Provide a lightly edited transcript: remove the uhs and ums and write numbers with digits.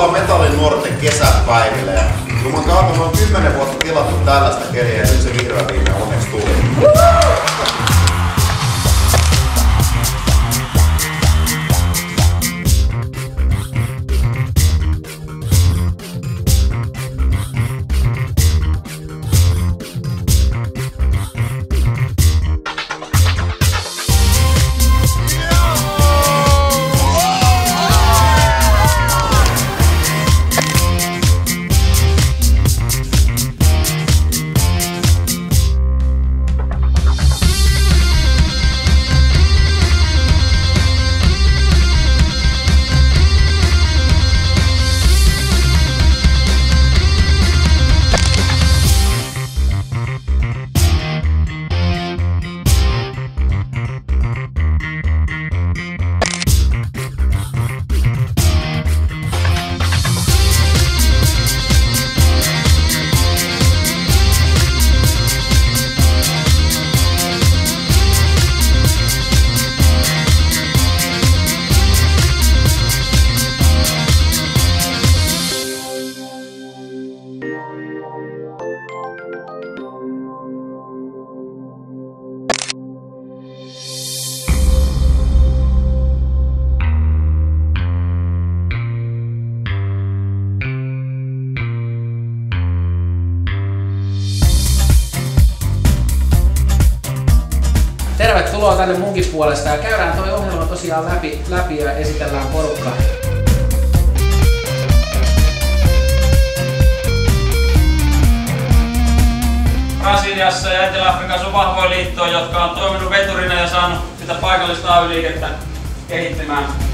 Tervetuloa Metallin nuorten kesäpäiville. Juman me on 10 vuotta tilattu tällaista keliä ja nyt se vihreä viime onneksi tuli. Tervetuloa tänne munkin puolesta ja käydään toi ohjelma tosiaan läpi ja esitellään porukka. Brasiliassa ja Etelä-Afrikassa on vahvoja liittoja, jotka on toiminut veturina ja saanut sitä paikallista AY-liikettä kehittymään.